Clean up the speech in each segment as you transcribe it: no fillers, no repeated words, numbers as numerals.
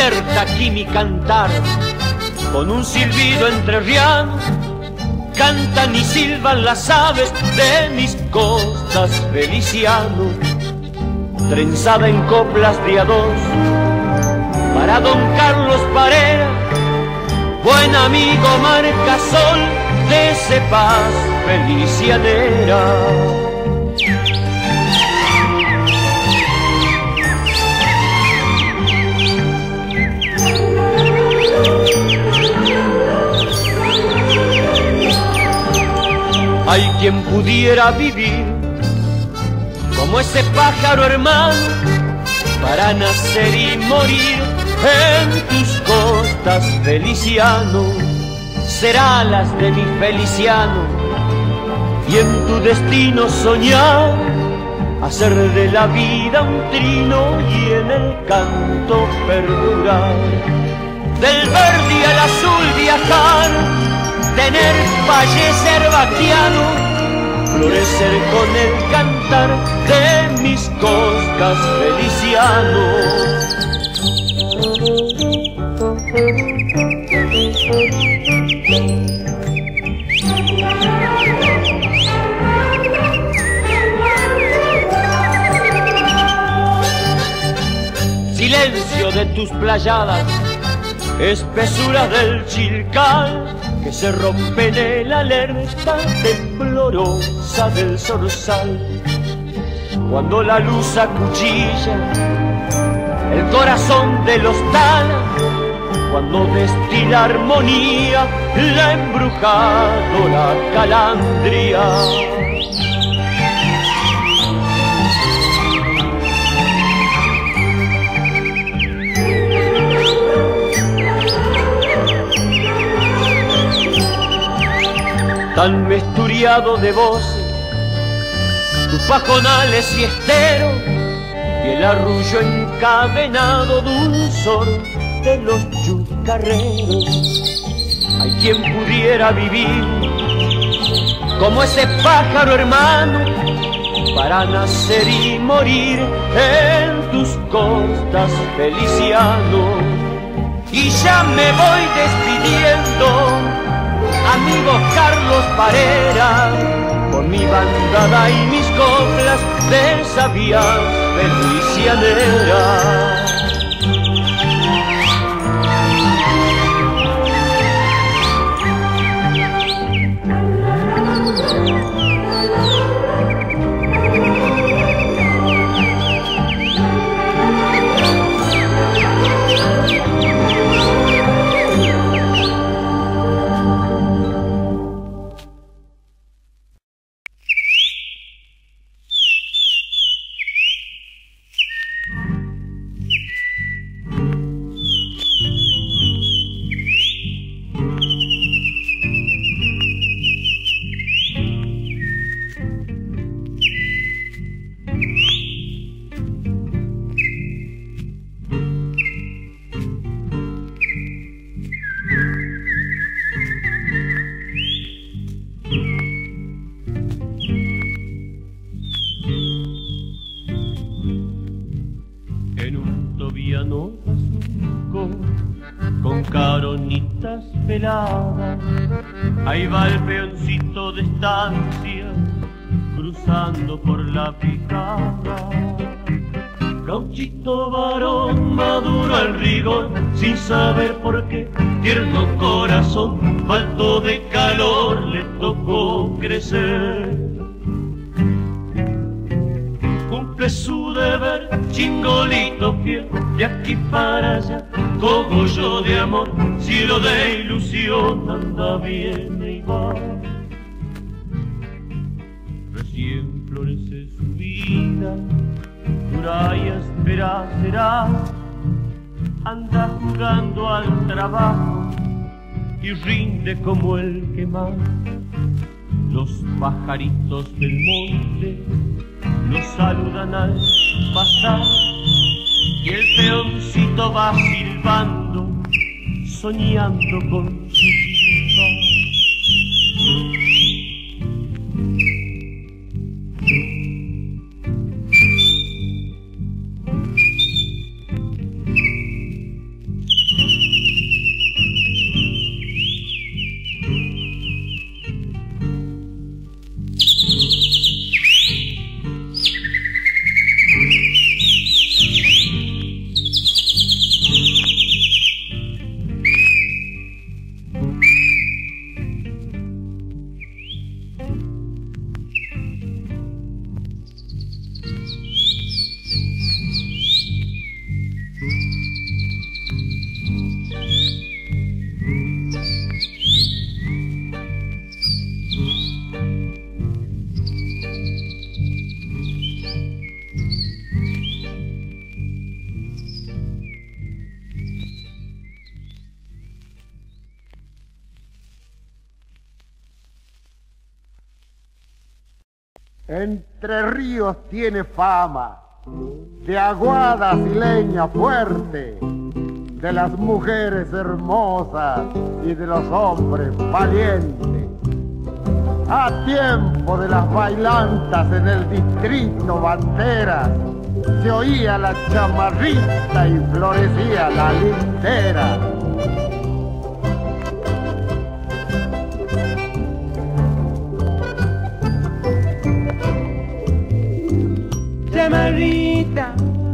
despierta aquí mi cantar, con un silbido entrerriano, cantan y silban las aves de mis costas, Feliciano. Trenzada en coplas de a dos, para don Carlos Parera, buen amigo marcasol de ese paz felicianera. Hay quien pudiera vivir como ese pájaro hermano, para nacer y morir en tus costas, Feliciano. Será las de mi Feliciano, y en tu destino soñar, hacer de la vida un trino y en el canto perdurar. Del verde al azul viajar, tener fallecer vaquiano, florecer con el cantar de mis costas, Feliciano. Silencio de tus playadas, espesura del chilcal, que se rompen en la alerta temblorosa del zorzal. Cuando la luz acuchilla el corazón de los tala, cuando destila armonía la embrujadora calandria. Tan mesturiado de voces, tus pajonales y estero, y el arrullo encadenado dulzor de los chucarreros. Hay quien pudiera vivir como ese pájaro hermano, para nacer y morir en tus costas, Feliciano. Y ya me voy despidiendo, amigo Carlos Parera, con mi bandada y mis coplas de esa vía felicianera. Con caronitas peladas, ahí va el peoncito de estancia, cruzando por la picada. Gauchito varón maduro al rigor, sin saber por qué, tierno corazón, falto de calor, le tocó crecer. Cumple su deber, chingolito fiel, de aquí para allá, cogollo de amor, cielo de ilusión, anda, viene y va. Recién florece su vida, dura y áspera será, anda jugando al trabajo y rinde como el que más. Los pajaritos del monte lo saludan al pasar, y el peoncito va silbando, soñando con su silba. Entre Ríos tiene fama de aguadas y leña fuerte, de las mujeres hermosas y de los hombres valientes. A tiempo de las bailantas en el distrito Banderas, se oía la chamarrita y florecía la lindera. Chamarrita,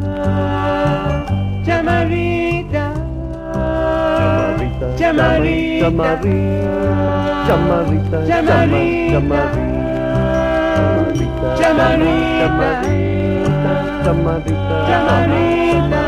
chamarrita, chamarrita, chamarrita, chamarrita, chamarrita, chamarrita, chamarrita.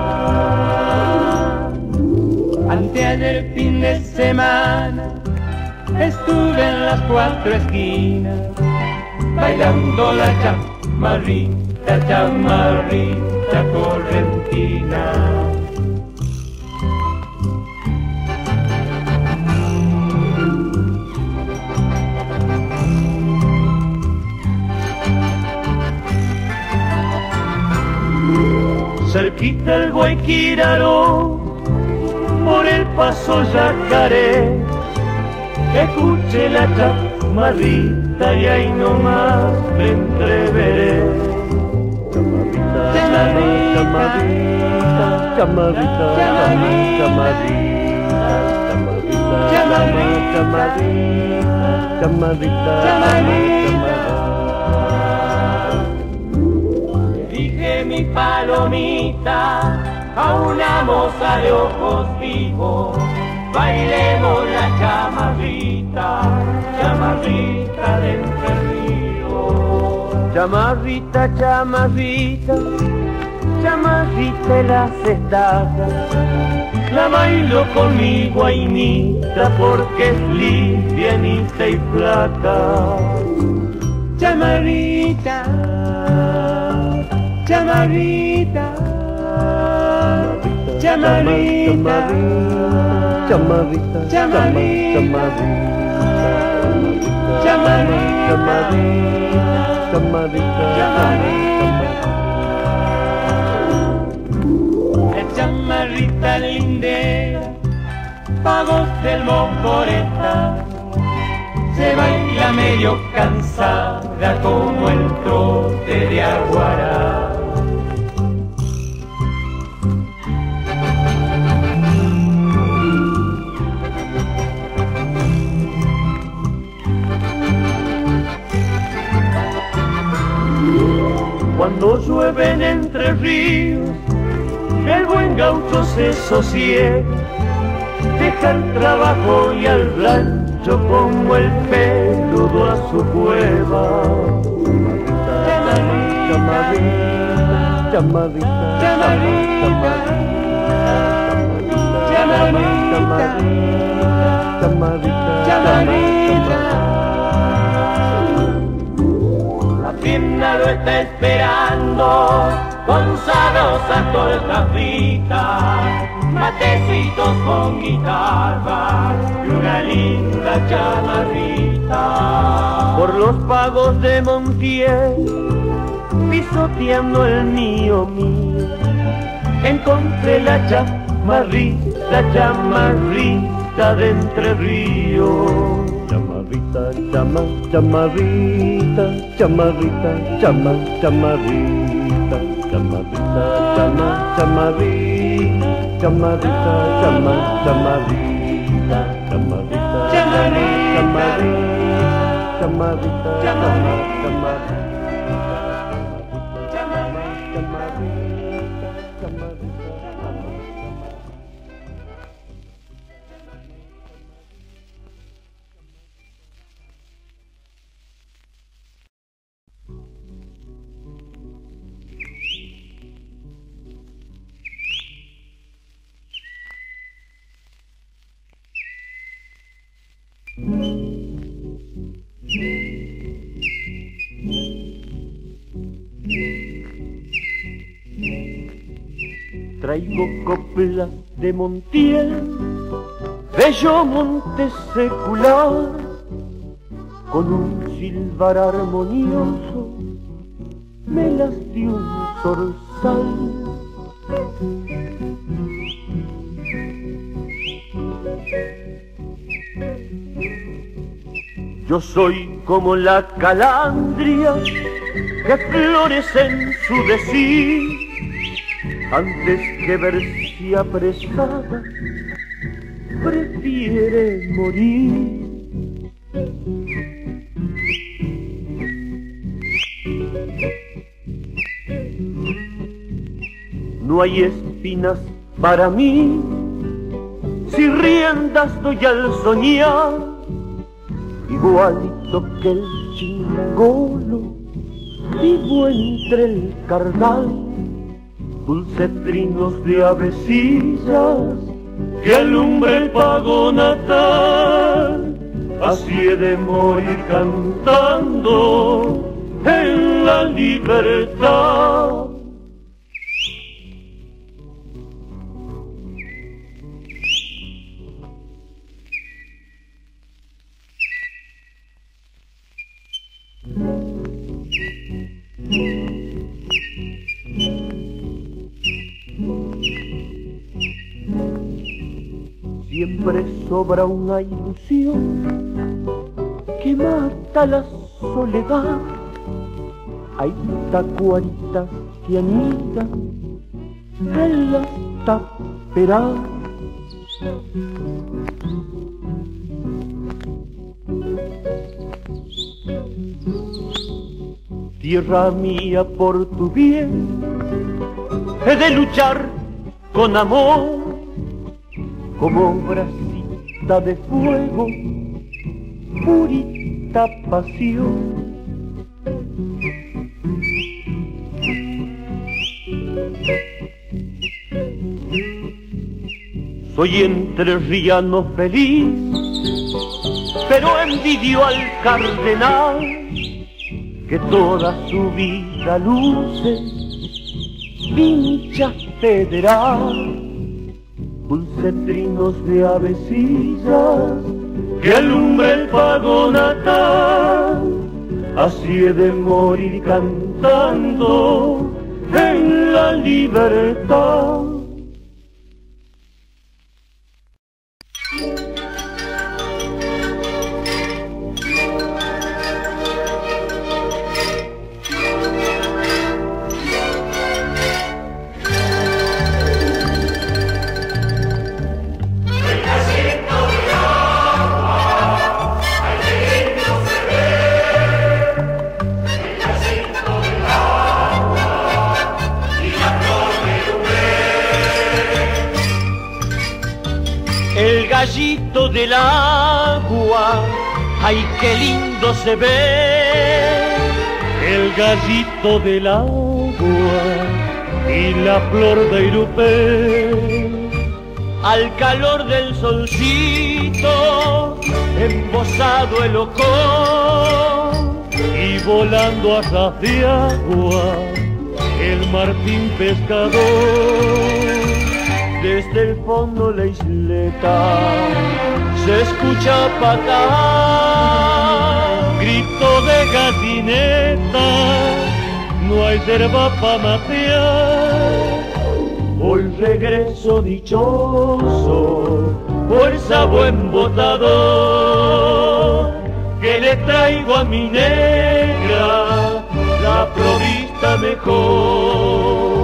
Anteayer fin de semana estuve en las 4 esquinas bailando la chamarrita, chamarrita correntina. Cerquita el Guayquiraró, por el paso Yacaré, escuché la chamarrita y ahí nomás me entreveré. Chamarrita, chamarrita, chamarrita, chamarrita, chamarrita, chamarrita, chamarrita. Dije mi palomita a una moza de ojos vivos, bailemos la chamarrita, chamarrita de Entre Ríos. Chamarrita, chamarrita, chamarrita en las estacas, la bailo con mi guainita porque es livianita y flaca. Chamarrita, chamarrita, chamarrita, chamarrita, chamarrita, chamarrita, la chamarrita lindera, pagos del Mocoreta, se baila medio cansada como el trote de Aguará. Cuando llueve en Entre Ríos, el buen gaucho se sosiega, deja el trabajo y al rancho como el peludo a su cueva. Chamarrita, chamarrita, chamarrita, chamarrita, chamarrita. La tienda lo está esperando con sabrosa torta frita, matecitos con guitarra y una linda chamarrita. Por los pagos de Montiel, pisoteando el mío, encontré la chamarrita, chamarrita de Entre Ríos. Chamarrita, chamarrita, chamarrita, chamarrita, chamarrita, chamarrita, chamarrita, chamarrita, chamarrita, chamarrita, chamarrita, chamarrita, chamarrita. Traigo coplas de Montiel, bello monte secular, con un silbar armonioso me las dio un zorzal. Yo soy como la calandria que florece en su decir, antes que verse apresada, prefiere morir. No hay espinas para mí, si riendas doy al soñar, igualito que el chingolo, vivo entre el cardal, dulce trinos de avecillas que alumbra el pago natal, así he de morir cantando en la libertad. Siempre sobra una ilusión que mata la soledad. Hay tacuaritas que anidan en las taperas. Tierra mía, por tu bien he de luchar con amor, como brasita de fuego, purita pasión. Soy entrerriano feliz, pero envidio al cardenal, que toda su vida luce vincha federal. Dulce trinos de avecillas que alumbra el pago natal, así he de morir cantando en la libertad. El gallito del agua, ay qué lindo se ve. El gallito del agua y la flor de irupé. Al calor del solcito, embosado el ocón, y volando a ras de agua, el martín pescador. Desde el fondo la isleta se escucha patar, grito de gallineta, no hay yerba pa' matear. Hoy regreso dichoso por esa buen botador, que le traigo a mi negra la provista mejor.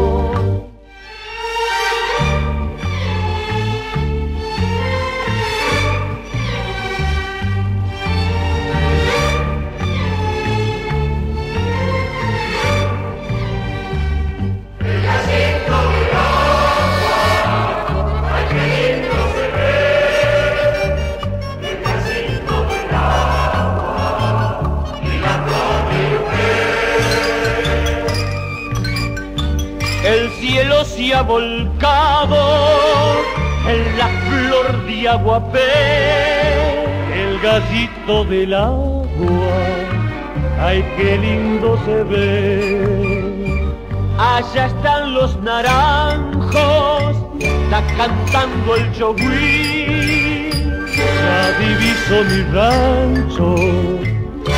El cielo se ha volcado en la flor de aguapé, el gallito del agua, ay qué lindo se ve. Allá están los naranjos, está cantando el chogüí, ya diviso mi rancho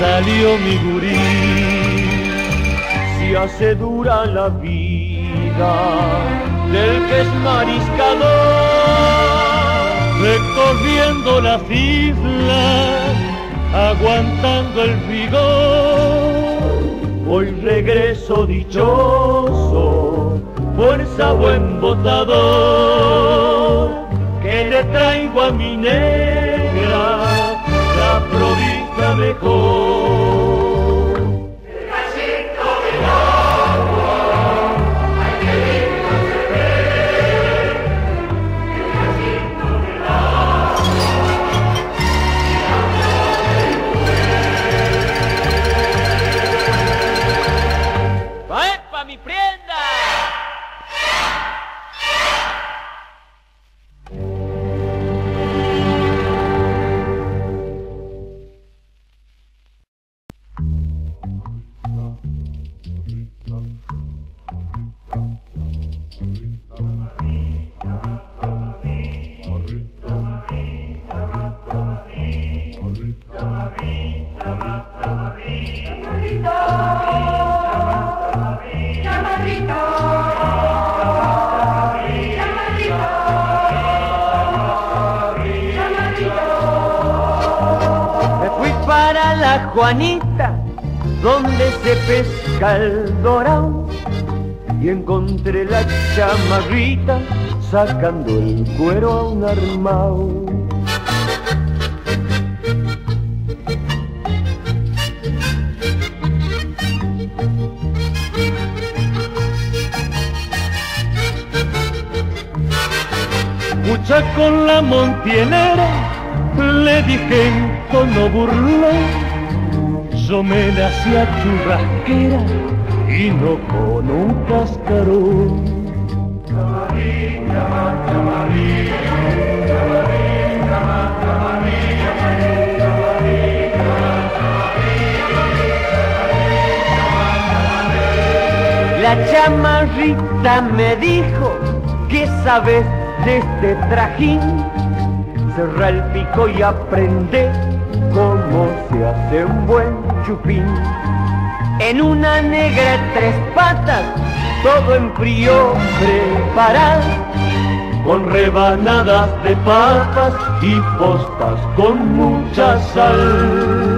salió mi gurí. Si hace dura la vida del que es mariscador, recorriendo las islas, aguantando el vigor. Hoy regreso dichoso, fuerza buen botador, que le traigo a mi negra la provincia mejor. El cachito del agua, ay qué lindo se ve. El cachito del agua, y la flor del mujer. ¡Paepa, mi prenda! Me fui para la Juanita, donde se pesca el dorado, y encontré la chamarrita sacando el cuero a un armao. Mucha con la montielera, le dije en tono burlón, yo me la hacía churrasquera y no con un cascarón. La chamarrita me dijo, ¿qué sabes de este trajín? Cerra el pico y aprende cómo se hace un buen chupín. En una negra de 3 patas, todo en frío preparado, con rebanadas de papas y postas con mucha sal.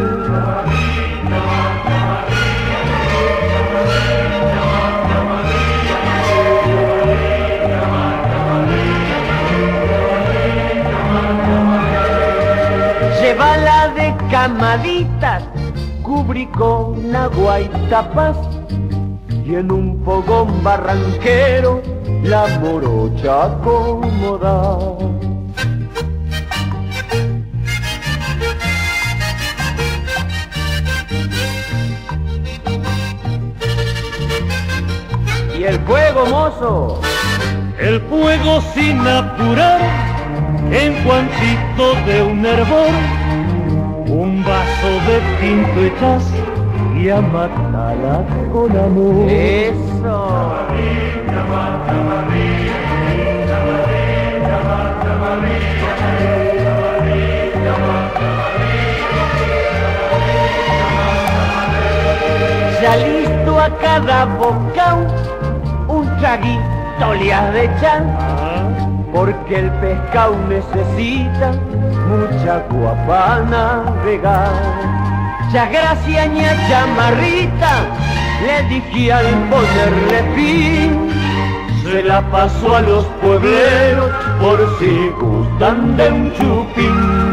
Llévala de camaditas, cubrí con agua y tapas, y en un fogón barranquero la morocha acomoda. ¿Y el fuego, mozo? El fuego sin apurar, en cuantito de un hervor, un vaso de tinto echas y a matarla con amor. ¡Eso! Ya listo a cada bocao, un traguito le has de echar, porque el pescado necesita mucha agua para navegar. Ya gracias, ña chamarrita, le dije al ponerle fin, se la pasó a los puebleros por si gustan de un chupín.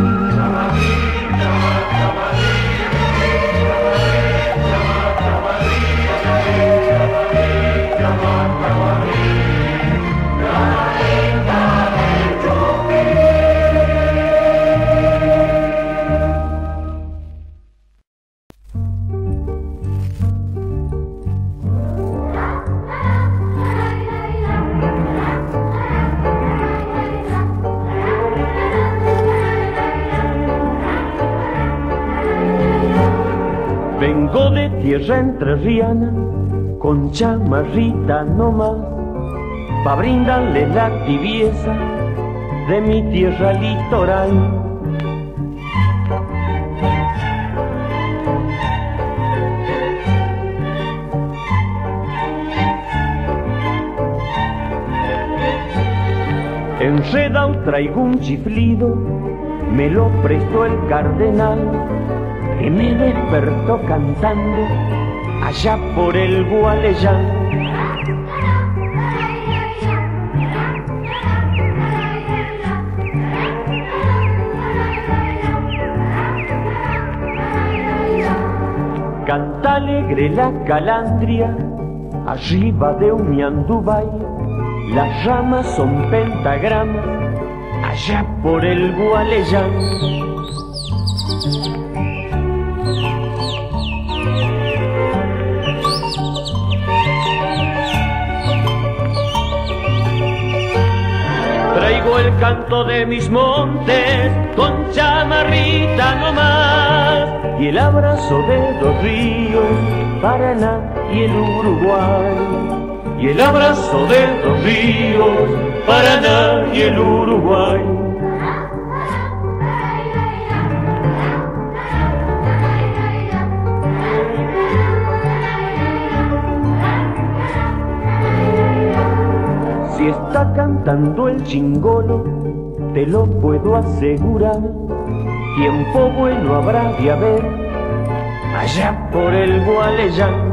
Vengo de tierra entrerriana, con chamarrita nomás, pa' brindarle la tibieza de mi tierra litoral. enredao traigo un chiflido, me lo prestó el cardenal, que me despertó cantando allá por el Gualeyán. Canta alegre la calandria, arriba de un ñandubay, las ramas son pentagramas, allá por el Gualeyán. Traigo el canto de mis montes con chamarrita nomás, y el abrazo de dos ríos, Paraná y el Uruguay. Y el abrazo de dos ríos, Paraná y el Uruguay. Si está cantando el chingolo, te lo puedo asegurar, tiempo bueno habrá de haber allá por el Gualeyán.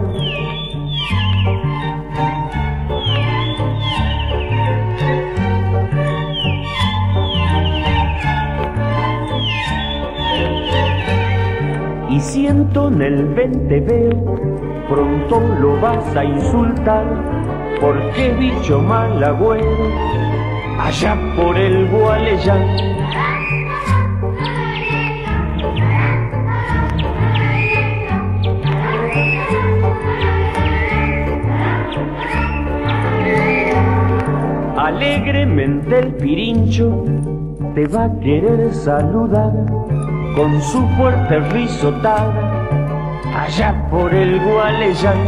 Y siento en el venteveo, pronto lo vas a insultar, porque bicho mal agüero, allá por el Gualeyán. Alegremente el pirincho te va a querer saludar con su fuerte risotada allá por el Gualeyán.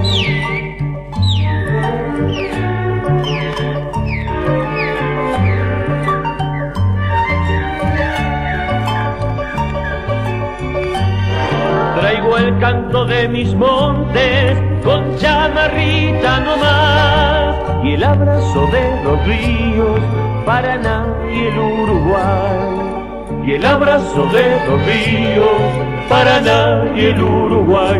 Traigo el canto de mis montes con chamarrita nomás, y el abrazo de los ríos, Paraná y el Uruguay. Y el abrazo de los ríos, Paraná y el Uruguay.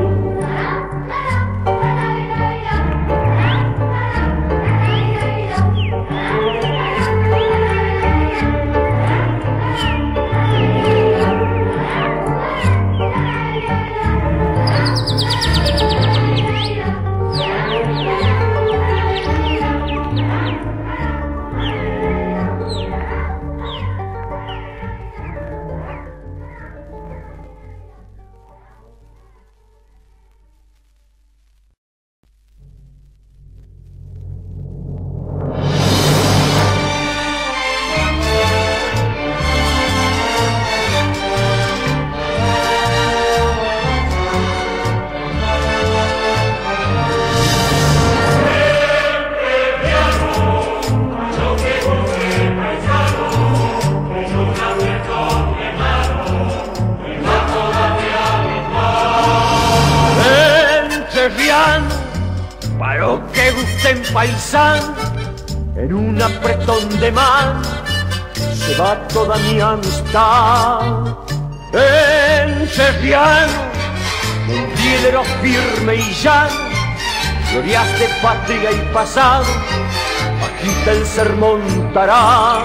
Para lo que gusten paisano, en un apretón de mano se va toda mi amistad. En Serriano, montielero firme y llano, glorias de patria y pasado, agita el sermón tará.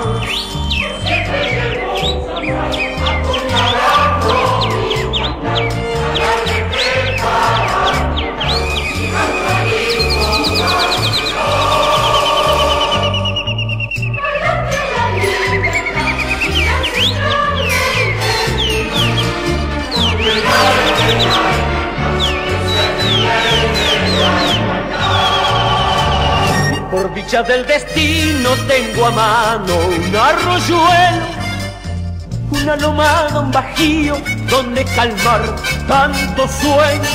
Por dicha del destino tengo a mano un arroyuelo, una lomada, un bajío donde calmar tanto sueño.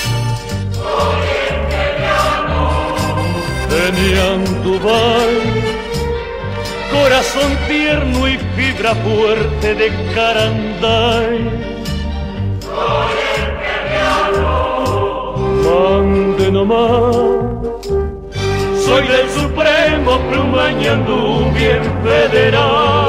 Tenía tu baile, corazón tierno y fibra fuerte de caranday. Mande nomás, soy del Supremo Plumañandú bien federal.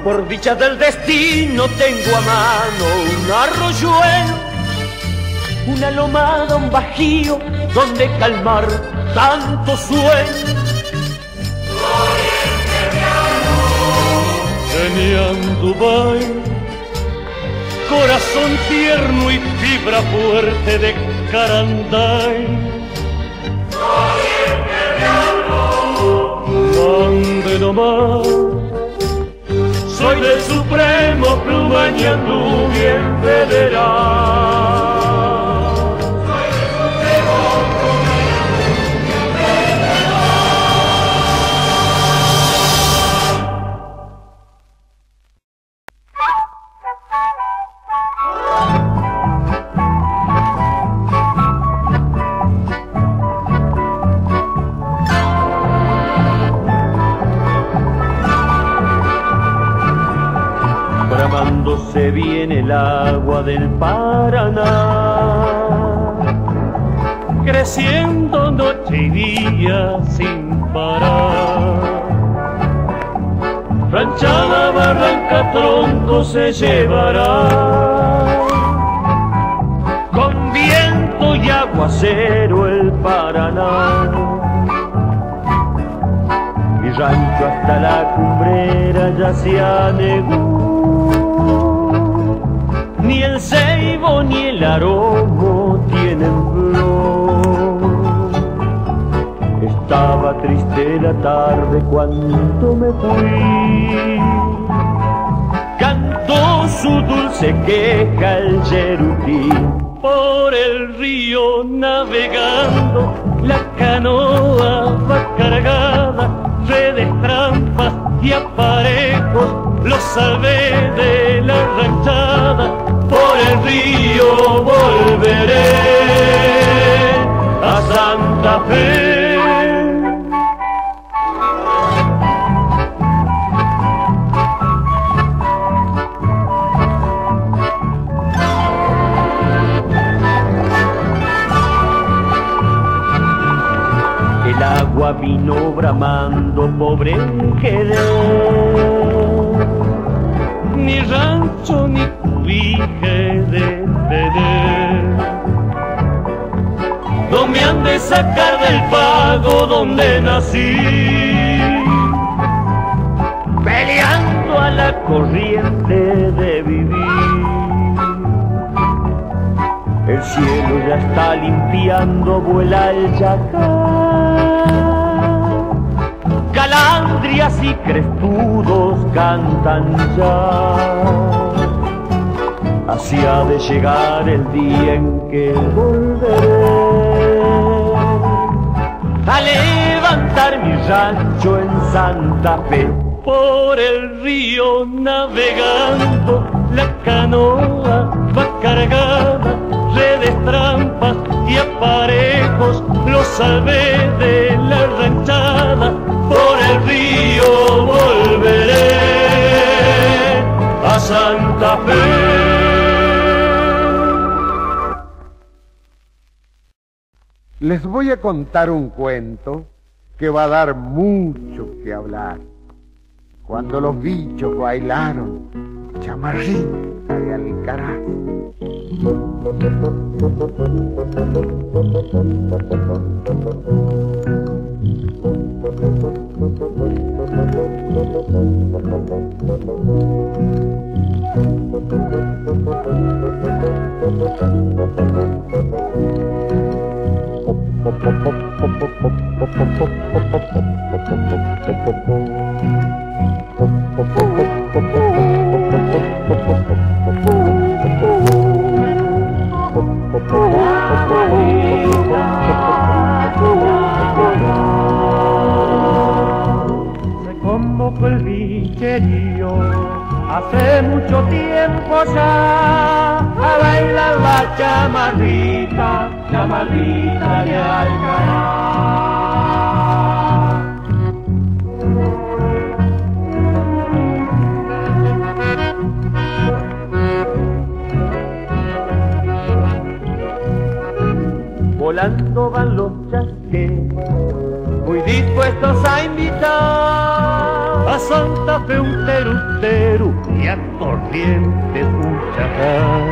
Por dicha del destino tengo a mano un arroyuelo, una lomada, un bajío donde calmar tanto sueño. Tenía en Dubái corazón tierno y fibra fuerte de Caranday. Mande nomás, soy del supremo plumañando bien federal. Se viene el agua del Paraná, creciendo noche y día sin parar. Ranchada, barranca, tronco se llevará, con viento y aguacero el Paraná. Mi rancho hasta la cumbrera ya se anegó, ni el ceibo ni el aromo tienen flor. Estaba triste la tarde cuando me fui, cantó su dulce queja el yerutí. Por el río navegando, la canoa va cargada, redes, trampas y aparejos, los salvé de la ranchada. Por el río volveré a Santa Fe. El agua vino bramando, pobre Jerez, ni rancho ni cubije de tener. No me han de sacar del pago donde nací, peleando a la corriente de vivir. El cielo ya está limpiando, vuela el yacar, calandrias y crestudos cantan ya. Así ha de llegar el día en que volveré a levantar mi rancho en Santa Fe. Por el río navegando, la canoa va cargada, redes, trampas y aparejos, los salvé de la ranchada. Por el río volveré a Santa Fe. Les voy a contar un cuento que va a dar mucho que hablar. Cuando los bichos bailaron chamarrita de Alcaraz. Se convocó el bicherío hace mucho tiempo ya a bailar la chamarrita, chamarrita de Alcaraz. Volando van los chasques, muy dispuestos a invitar a Santa Fe un teru y a Corrientes un chacán.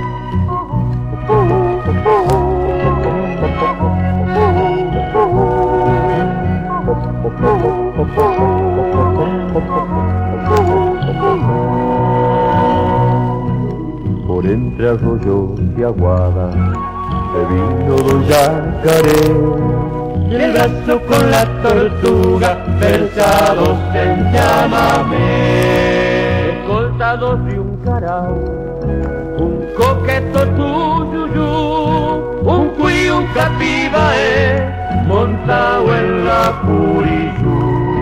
Por entre arroyos y aguadas se vino don Yacaré, y el brazo con la tortuga versados en chamamé, escoltados de un carao, un coqueto tuyuyú, un cuí, un capibaé, montado en la puriyú.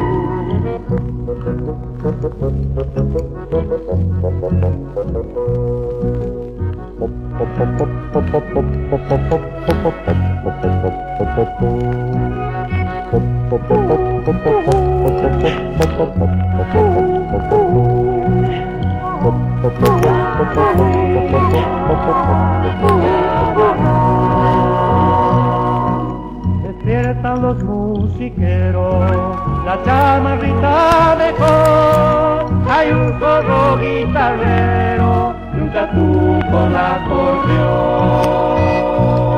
Despiertan los musiqueros, la chamarrita dejó, hay un zorro guitarrero y un tatú con acordeón.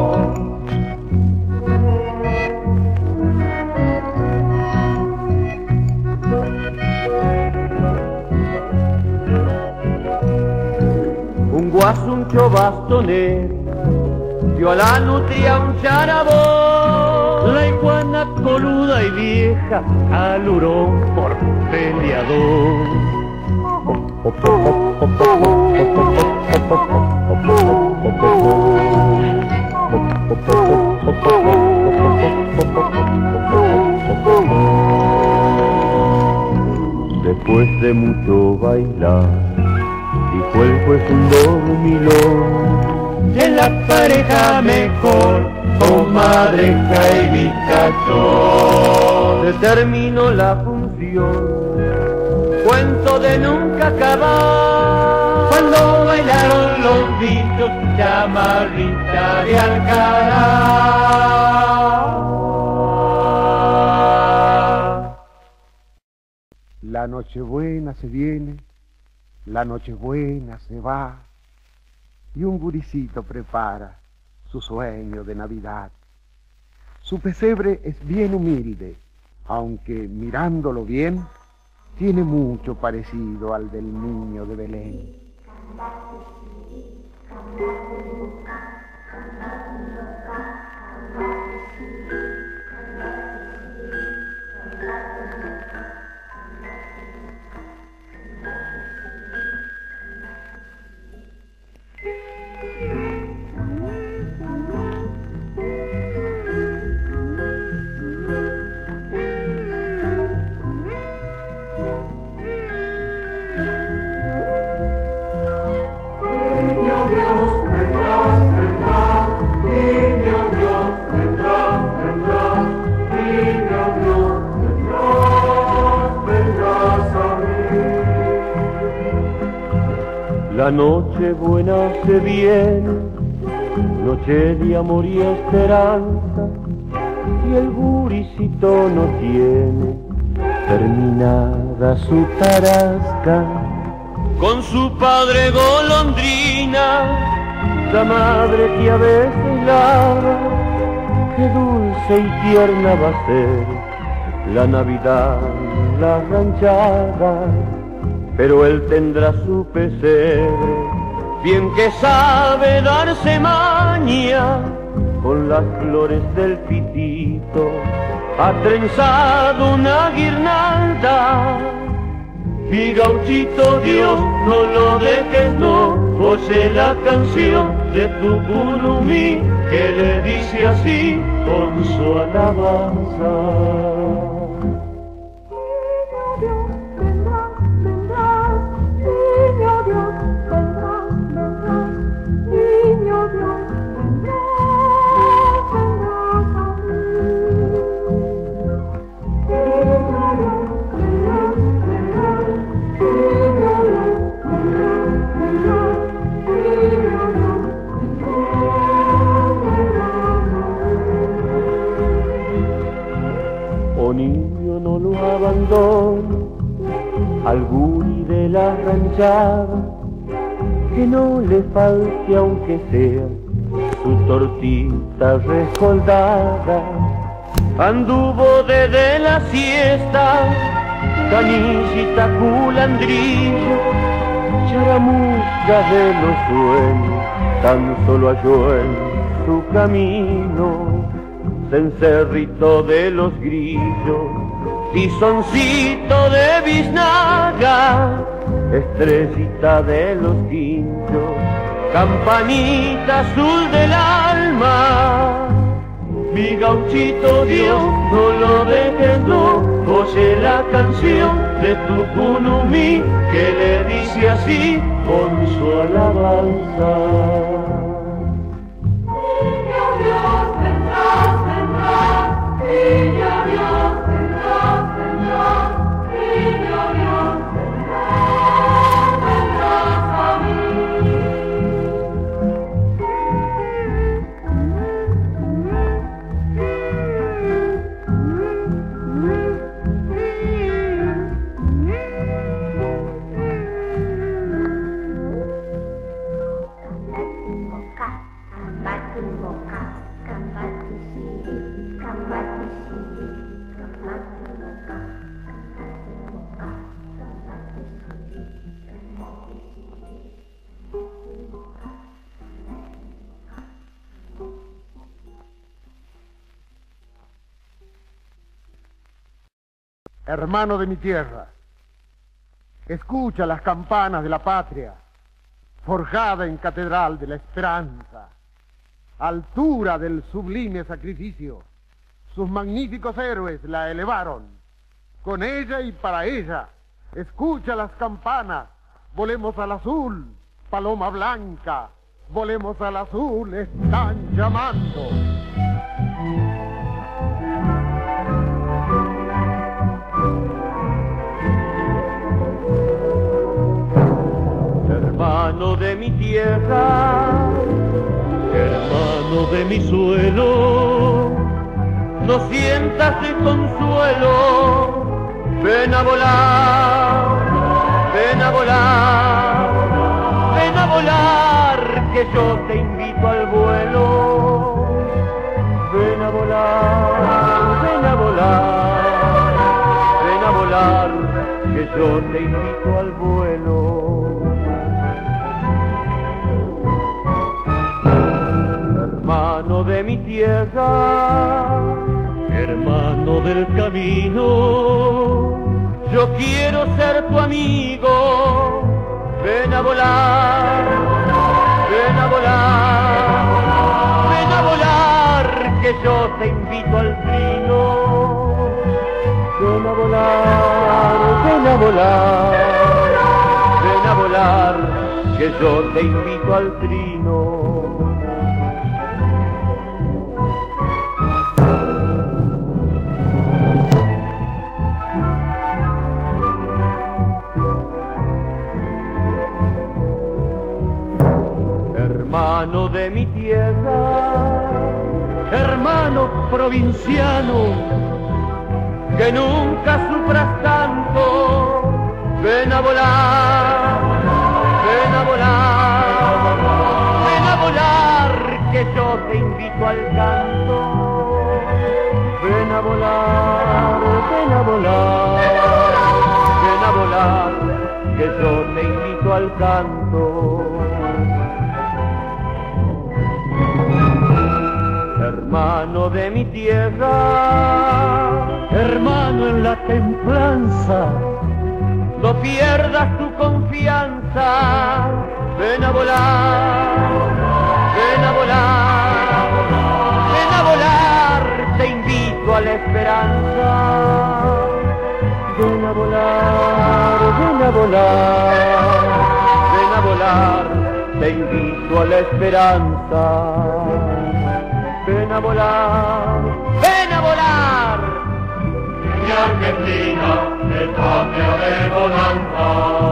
Un guasuncho bastonero dio a la nutria un charabón, la iguana coluda y vieja al hurón por peleador. Después de mucho bailar, dijo el juez un dormilón, de la pareja mejor, comadre y bizcachón. Se terminó la función, cuento de nunca acabar, cuando bailaron los bichos, chamarrita de Alcalá. La Nochebuena se viene, la Nochebuena se va, y un guricito prepara su sueño de Navidad. Su pesebre es bien humilde, aunque mirándolo bien, tiene mucho parecido al del niño de Belén. La noche buena se viene, noche de amor y esperanza, y el guricito no tiene terminada su tarasca. Con su padre golondrina, la madre que a veces ladra, qué dulce y tierna va a ser la Navidad, la ranchada. Pero él tendrá su pesebre, bien que sabe darse maña, con las flores del pitito ha trenzado una guirnalda. Mi gauchito Dios, no lo dejes, no, oye la canción de tu curumí, que le dice así con su alabanza. al guri de la ranchada, que no le falte aunque sea su tortita rescoldada. Anduvo desde la siesta, canillita, culandrillo, charamusca de los sueños, tan solo halló en su camino, cencerrito de los grillos, tizoncito de biznaga, estrellita de los quinchos, campanita azul del alma. Mi gauchito Dios, no lo dejes, no, oye la canción de tu Tucunumí, que le dice así con su alabanza. Niño Dios, vendrás, vendrás, niño Dios, vendrás, vendrás, niño Dios, vendrás, vendrás a mí. Hermano de mi tierra, escucha las campanas de la patria, forjada en catedral de la esperanza, altura del sublime sacrificio. Sus magníficos héroes la elevaron, con ella y para ella. Escucha las campanas, volemos al azul, paloma blanca, volemos al azul, están llamando. Hermano de mi tierra, hermano de mi suelo, no sientas desconsuelo, ven a volar, ven a volar, ven a volar, que yo te invito al vuelo. Ven a volar, ven a volar, ven a volar, que yo te invito al vuelo. Hermano de mi tierra, hermano del camino, yo quiero ser tu amigo. Ven a volar, ven a volar, ven a volar, que yo te invito al trino. Ven a volar, ven a volar, ven a volar, que yo te invito al trino. Hermano de mi tierra, hermano provinciano, que nunca sufras tanto. Ven a volar, ven a volar, ven a volar, que yo te invito al canto. Ven a volar, ven a volar, ven a volar, que yo te invito al canto. Hermano de mi tierra, hermano en la templanza, no pierdas tu confianza. Ven a volar, ven a volar, ven a volar, te invito a la esperanza. Ven a volar, ven a volar, ven a volar, te invito a la esperanza. Ven a volar, ven a volar. Mi Argentina, de patria de bonanza.